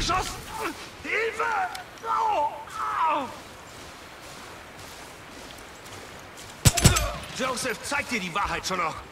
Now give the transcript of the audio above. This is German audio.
geschossen! Hilfe! Au! Au! Joseph, zeig dir die Wahrheit schon noch.